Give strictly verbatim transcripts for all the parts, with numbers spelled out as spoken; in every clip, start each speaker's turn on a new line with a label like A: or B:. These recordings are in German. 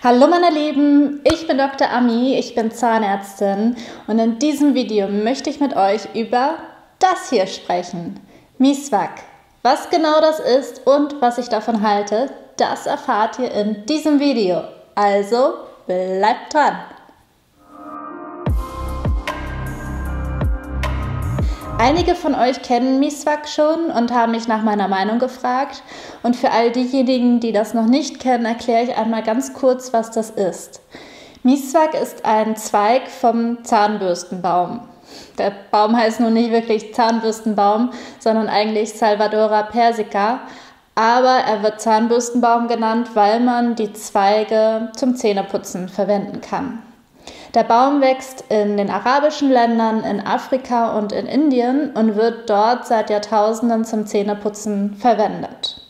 A: Hallo meine Lieben, ich bin Doktor Ami, ich bin Zahnärztin und in diesem Video möchte ich mit euch über das hier sprechen, Miswak. Was genau das ist und was ich davon halte, das erfahrt ihr in diesem Video. Also bleibt dran! Einige von euch kennen Miswak schon und haben mich nach meiner Meinung gefragt. Und für all diejenigen, die das noch nicht kennen, erkläre ich einmal ganz kurz, was das ist. Miswak ist ein Zweig vom Zahnbürstenbaum. Der Baum heißt nun nicht wirklich Zahnbürstenbaum, sondern eigentlich Salvadora persica. Aber er wird Zahnbürstenbaum genannt, weil man die Zweige zum Zähneputzen verwenden kann. Der Baum wächst in den arabischen Ländern, in Afrika und in Indien und wird dort seit Jahrtausenden zum Zähneputzen verwendet.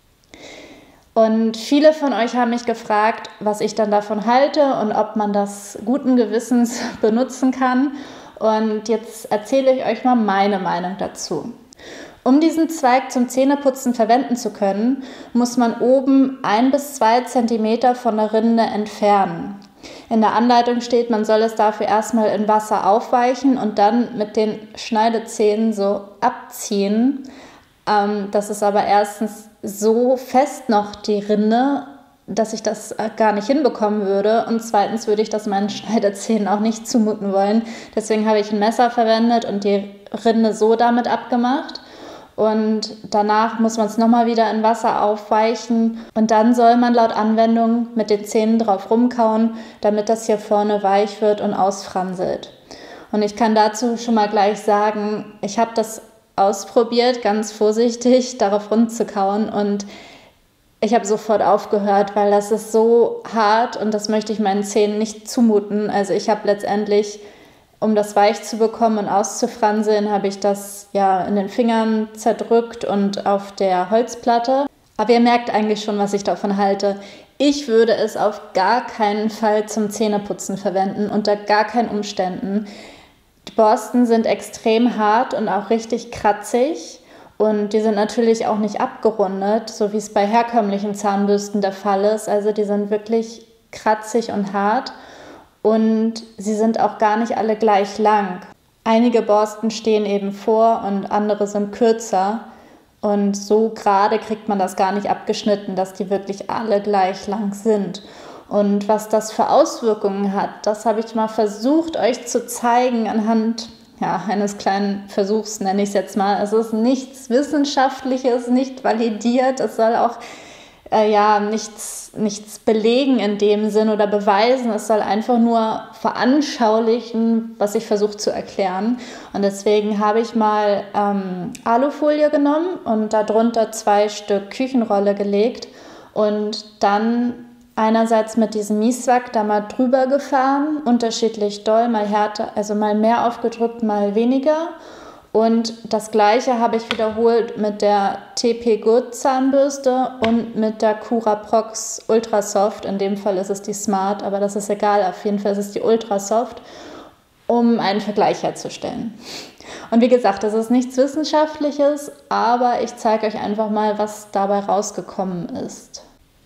A: Und viele von euch haben mich gefragt, was ich dann davon halte und ob man das guten Gewissens benutzen kann. Und jetzt erzähle ich euch mal meine Meinung dazu. Um diesen Zweig zum Zähneputzen verwenden zu können, muss man oben ein bis zwei Zentimeter von der Rinde entfernen. In der Anleitung steht, man soll es dafür erstmal in Wasser aufweichen und dann mit den Schneidezähnen so abziehen. Ähm, das ist aber erstens so fest noch die Rinde, dass ich das gar nicht hinbekommen würde. Und zweitens würde ich das meinen Schneidezähnen auch nicht zumuten wollen. Deswegen habe ich ein Messer verwendet und die Rinde so damit abgemacht. Und danach muss man es nochmal wieder in Wasser aufweichen und dann soll man laut Anwendung mit den Zähnen drauf rumkauen, damit das hier vorne weich wird und ausfranselt. Und ich kann dazu schon mal gleich sagen, ich habe das ausprobiert, ganz vorsichtig darauf rumzukauen und ich habe sofort aufgehört, weil das ist so hart und das möchte ich meinen Zähnen nicht zumuten. Also ich habe letztendlich, um das weich zu bekommen und auszufranseln, habe ich das ja in den Fingern zerdrückt und auf der Holzplatte. Aber ihr merkt eigentlich schon, was ich davon halte. Ich würde es auf gar keinen Fall zum Zähneputzen verwenden, unter gar keinen Umständen. Die Borsten sind extrem hart und auch richtig kratzig. Und die sind natürlich auch nicht abgerundet, so wie es bei herkömmlichen Zahnbürsten der Fall ist. Also die sind wirklich kratzig und hart. Und sie sind auch gar nicht alle gleich lang. Einige Borsten stehen eben vor und andere sind kürzer. Und so gerade kriegt man das gar nicht abgeschnitten, dass die wirklich alle gleich lang sind. Und was das für Auswirkungen hat, das habe ich mal versucht, euch zu zeigen anhand ja, eines kleinen Versuchs, nenne ich es jetzt mal. Es ist nichts Wissenschaftliches, nicht validiert. Es soll auch äh, ja, nichts, nichts belegen in dem Sinn oder beweisen. Es soll einfach nur veranschaulichen, was ich versuche zu erklären. Und deswegen habe ich mal ähm, Alufolie genommen und darunter zwei Stück Küchenrolle gelegt und dann einerseits mit diesem Miswak da mal drüber gefahren, unterschiedlich doll, mal härter, also mal mehr aufgedrückt, mal weniger. Und das gleiche habe ich wiederholt mit der T P Good Zahnbürste und mit der Curaprox Ultra Soft. In dem Fall ist es die Smart, aber das ist egal, auf jeden Fall ist es die Ultra Soft, um einen Vergleich herzustellen. Und wie gesagt, das ist nichts Wissenschaftliches, aber ich zeige euch einfach mal, was dabei rausgekommen ist.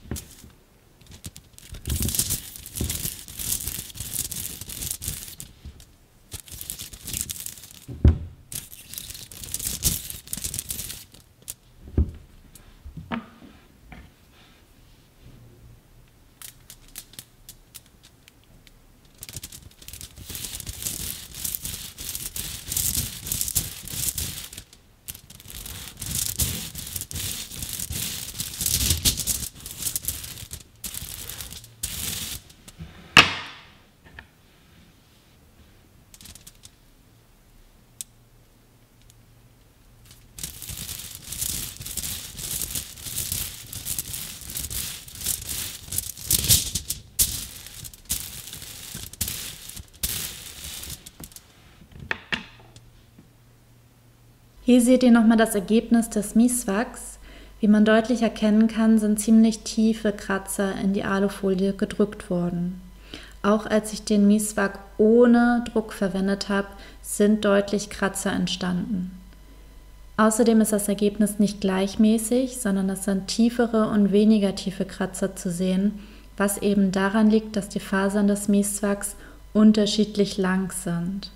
A: Hier seht ihr nochmal das Ergebnis des Miswaks. Wie man deutlich erkennen kann, sind ziemlich tiefe Kratzer in die Alufolie gedrückt worden. Auch als ich den Miswak ohne Druck verwendet habe, sind deutlich Kratzer entstanden. Außerdem ist das Ergebnis nicht gleichmäßig, sondern es sind tiefere und weniger tiefe Kratzer zu sehen, was eben daran liegt, dass die Fasern des Mieswachs unterschiedlich lang sind.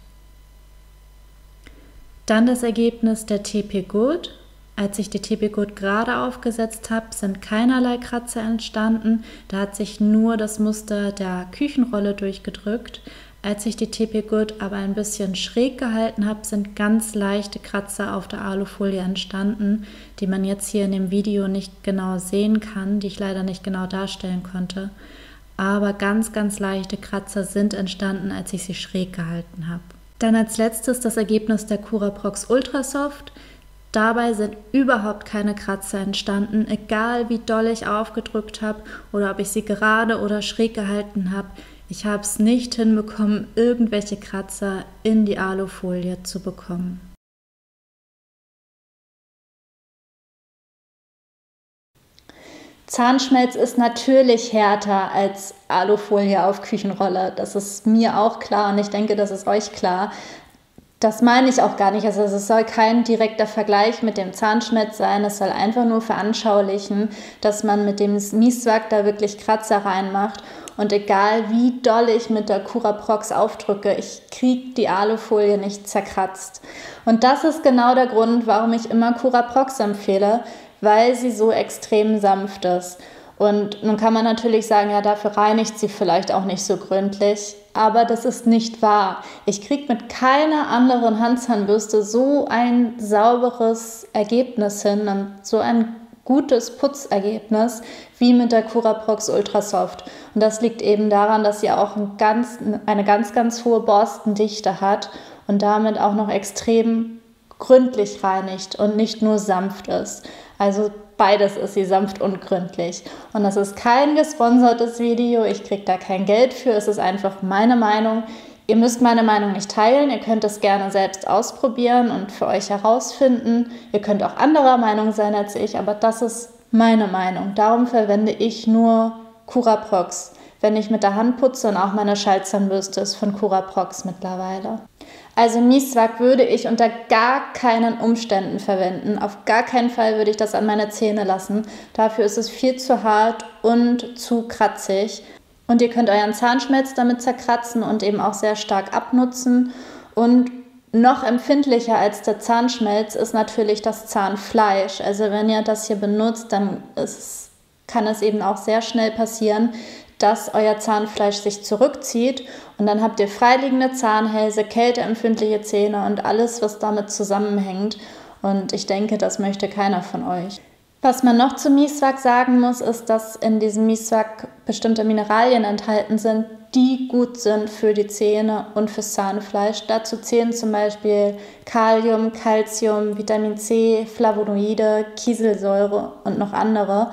A: Dann das Ergebnis der T P Good. Als ich die T P Good gerade aufgesetzt habe, sind keinerlei Kratzer entstanden. Da hat sich nur das Muster der Küchenrolle durchgedrückt. Als ich die T P Good aber ein bisschen schräg gehalten habe, sind ganz leichte Kratzer auf der Alufolie entstanden, die man jetzt hier in dem Video nicht genau sehen kann, die ich leider nicht genau darstellen konnte. Aber ganz, ganz leichte Kratzer sind entstanden, als ich sie schräg gehalten habe. Dann als letztes das Ergebnis der Curaprox Ultra Soft. Dabei sind überhaupt keine Kratzer entstanden, egal wie doll ich aufgedrückt habe oder ob ich sie gerade oder schräg gehalten habe. Ich habe es nicht hinbekommen, irgendwelche Kratzer in die Alufolie zu bekommen. Zahnschmelz ist natürlich härter als Alufolie auf Küchenrolle. Das ist mir auch klar und ich denke, das ist euch klar. Das meine ich auch gar nicht. Also es soll kein direkter Vergleich mit dem Zahnschmelz sein. Es soll einfach nur veranschaulichen, dass man mit dem Mieswak da wirklich Kratzer reinmacht. Und egal wie doll ich mit der Curaprox aufdrücke, ich kriege die Alufolie nicht zerkratzt. Und das ist genau der Grund, warum ich immer Curaprox empfehle, weil sie so extrem sanft ist. Und nun kann man natürlich sagen, ja, dafür reinigt sie vielleicht auch nicht so gründlich, aber das ist nicht wahr. Ich kriege mit keiner anderen Handzahnbürste so ein sauberes Ergebnis hin und so ein gutes Putzergebnis wie mit der Curaprox Ultra Soft. Und das liegt eben daran, dass sie auch ein ganz, eine ganz, ganz hohe Borstendichte hat und damit auch noch extrem gründlich reinigt und nicht nur sanft ist. Also beides ist sie, sanft und gründlich. Und das ist kein gesponsertes Video, ich kriege da kein Geld für, es ist einfach meine Meinung. Ihr müsst meine Meinung nicht teilen, ihr könnt es gerne selbst ausprobieren und für euch herausfinden. Ihr könnt auch anderer Meinung sein als ich, aber das ist meine Meinung. Darum verwende ich nur Curaprox, wenn ich mit der Hand putze, und auch meine Schallzahnbürste ist von Curaprox mittlerweile. Also Mieswak würde ich unter gar keinen Umständen verwenden. Auf gar keinen Fall würde ich das an meine Zähne lassen. Dafür ist es viel zu hart und zu kratzig. Und ihr könnt euren Zahnschmelz damit zerkratzen und eben auch sehr stark abnutzen. Und noch empfindlicher als der Zahnschmelz ist natürlich das Zahnfleisch. Also wenn ihr das hier benutzt, dann ist, kann es eben auch sehr schnell passieren, dass euer Zahnfleisch sich zurückzieht und dann habt ihr freiliegende Zahnhälse, kälteempfindliche Zähne und alles, was damit zusammenhängt. Und ich denke, das möchte keiner von euch. Was man noch zu Mieswak sagen muss, ist, dass in diesem Mieswak bestimmte Mineralien enthalten sind, die gut sind für die Zähne und fürs Zahnfleisch. Dazu zählen zum Beispiel Kalium, Calcium, Vitamin C, Flavonoide, Kieselsäure und noch andere.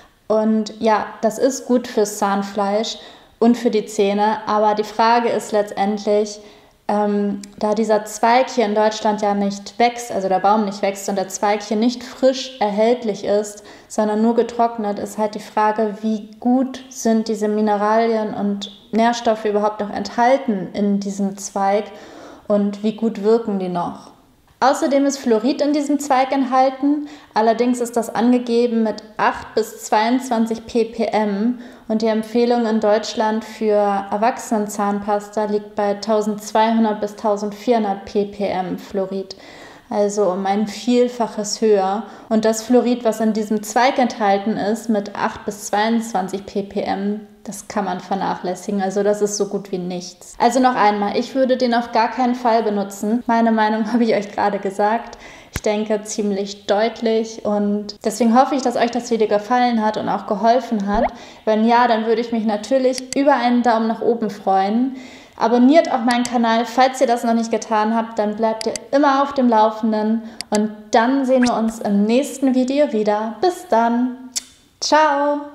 A: Und ja, das ist gut fürs Zahnfleisch und für die Zähne, aber die Frage ist letztendlich, ähm, da dieser Zweig hier in Deutschland ja nicht wächst, also der Baum nicht wächst und der Zweig hier nicht frisch erhältlich ist, sondern nur getrocknet, ist halt die Frage, wie gut sind diese Mineralien und Nährstoffe überhaupt noch enthalten in diesem Zweig und wie gut wirken die noch. Außerdem ist Fluorid in diesem Zweig enthalten, allerdings ist das angegeben mit acht bis zweiundzwanzig ppm und die Empfehlung in Deutschland für Erwachsenenzahnpasta liegt bei eintausendzweihundert bis eintausendvierhundert ppm Fluorid, also um ein Vielfaches höher. Und das Fluorid, was in diesem Zweig enthalten ist, mit acht bis zweiundzwanzig ppm, das kann man vernachlässigen, also das ist so gut wie nichts. Also noch einmal, ich würde den auf gar keinen Fall benutzen. Meine Meinung habe ich euch gerade gesagt. Ich denke ziemlich deutlich und deswegen hoffe ich, dass euch das Video gefallen hat und auch geholfen hat. Wenn ja, dann würde ich mich natürlich über einen Daumen nach oben freuen. Abonniert auch meinen Kanal, falls ihr das noch nicht getan habt, dann bleibt ihr immer auf dem Laufenden und dann sehen wir uns im nächsten Video wieder. Bis dann, ciao!